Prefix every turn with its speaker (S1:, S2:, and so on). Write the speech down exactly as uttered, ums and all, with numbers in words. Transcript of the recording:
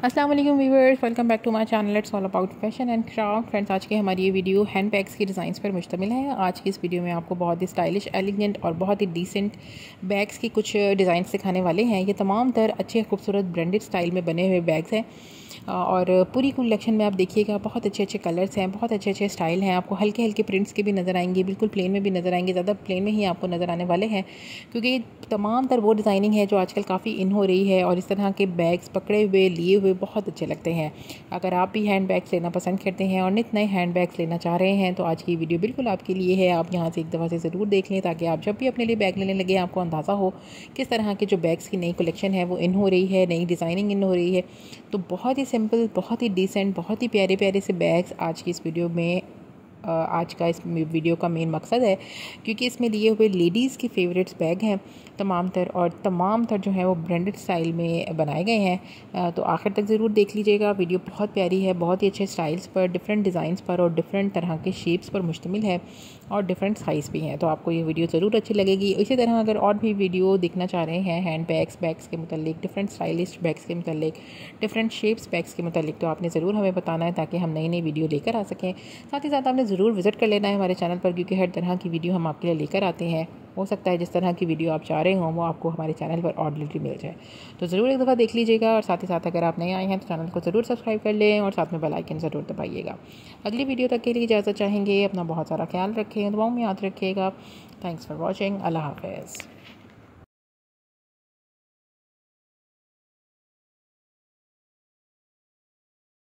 S1: अस्सलाम वालेकुम viewers, welcome back to my channel. It's all about fashion and craft. Friends, आज की हमारी ये वीडियो हैंड बैग्स की डिज़ाइंस पर मुश्तमिल है। आज की इस वीडियो में आपको बहुत ही स्टाइलिश, एलिगेंट और बहुत ही डिसेंट बैग्स की कुछ डिज़ाइन दिखाने वाले हैं। ये तमाम तर अच्छे खूबसूरत ब्रांडेड स्टाइल में बने हुए बैग्स हैं और पूरी कलेक्शन में आप देखिएगा बहुत अच्छे अच्छे कलर्स हैं, बहुत अच्छे अच्छे स्टाइल हैं। आपको हल्के हल्के प्रिंट्स के भी नज़र आएंगे, बिल्कुल प्लेन में भी नज़र आएंगे, ज़्यादा प्लेन में ही आपको नज़र आने वाले हैं क्योंकि तमाम तर वो डिज़ाइनिंग है जो आजकल काफ़ी इन हो रही है और इस तरह के बैग्स पकड़े हुए लिए हुए बहुत अच्छे लगते हैं। अगर आप भी हैंड बैग्स लेना पसंद करते हैं और नित नए हैंड बैग्स लेना चाह रहे हैं तो आज की वीडियो बिल्कुल आपके लिए है। आप यहाँ से एक दफ़ा से ज़रूर देख लें ताकि आप जब भी अपने लिए बैग लेने लगे आपको अंदाज़ा हो किस तरह के जो बैग्स की नई कलेक्शन है वो इन हो रही है, नई डिज़ाइनिंग इन हो रही है। तो बहुत ही सिंपल, बहुत ही डिसेंट, बहुत ही प्यारे प्यारे से बैग्स आज की इस वीडियो में आज का इस वीडियो का मेन मकसद है क्योंकि इसमें लिए हुए लेडीज़ के फेवरेट्स बैग हैं तमाम तर और तमाम तर जो है वो ब्रांडेड स्टाइल में बनाए गए हैं। तो आखिर तक ज़रूर देख लीजिएगा। वीडियो बहुत प्यारी है, बहुत ही अच्छे स्टाइल्स पर, डिफरेंट डिज़ाइंस पर और डिफरेंट तरह के शेप्स पर मुश्तमिल है और डिफरेंट साइज़ भी हैं। तो आपको ये वीडियो ज़रूर अच्छी लगेगी। इसी तरह अगर और भी वीडियो देखना चाह रहे हैं हैंड बैग्स बैग्स के मुतालिक, डिफरेंट स्टाइलिश बैग्स के मुतालिक, डिफरेंट शेप्स बैग्स के मुतालिक, तो आपने ज़रूर हमें बताना है ताकि हम नई नई वीडियो लेकर आ सकें। साथ ही साथ आपने ज़रूर विज़िट कर लेना है हमारे चैनल पर क्योंकि हर तरह की वीडियो हम आपके लिए लेकर आते हैं। हो सकता है जिस तरह की वीडियो आप चाह रहे हों वो आपको हमारे चैनल पर ऑर्डर मिल जाए। तो ज़रूर एक दफ़ा देख लीजिएगा और साथ ही साथ अगर आप नए आए हैं तो चैनल को ज़रूर सब्सक्राइब कर लें और साथ में बेल आइकन ज़रूर दबाइएगा। अगली वीडियो तक के लिए इजाज़त चाहेंगे। अपना बहुत सारा ख्याल रखें, दुआओं में याद रखिएगा। Thanks for watching. अल्लाह हाफ़िज़।